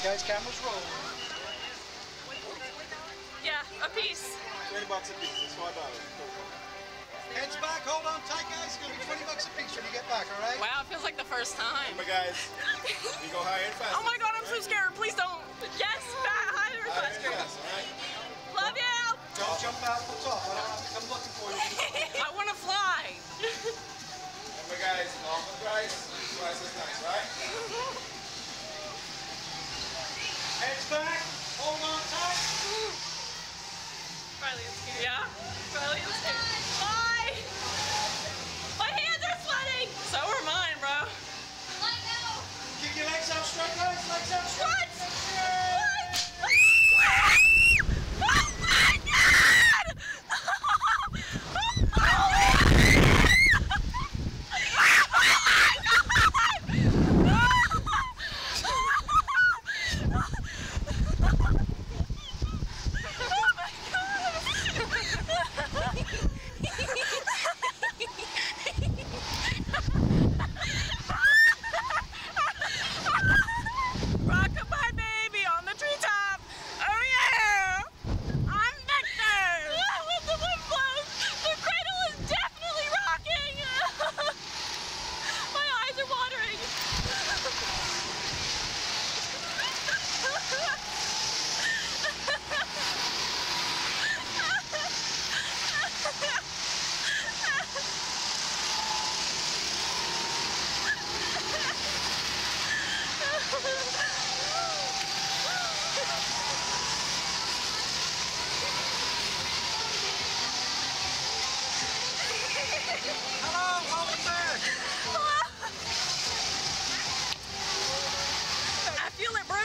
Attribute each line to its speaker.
Speaker 1: guys, cameras roll.
Speaker 2: Yeah, a piece.
Speaker 3: $20 a piece. It's $5.
Speaker 1: Heads back, hold on tight, guys. It's gonna be $20 a piece when you get back, all right?
Speaker 2: Wow, it feels like the first time.
Speaker 3: Remember, guys, you go higher and faster.
Speaker 2: Oh my God, I'm so scared. Please don't. Yes, higher and
Speaker 3: Higher and
Speaker 2: faster.
Speaker 3: fast, all right?
Speaker 2: Love you.
Speaker 1: Don't jump out the top. I don't have to come looking for you.
Speaker 2: I want to fly.
Speaker 3: Remember, guys, off the price. Price is nice, right?
Speaker 1: Heads back, hold on tight.
Speaker 2: Riley is scared. Yeah? Riley is scared. Bye! My hands are sweating! So are mine, bro.
Speaker 1: Keep your legs out straight, guys. Legs out straight.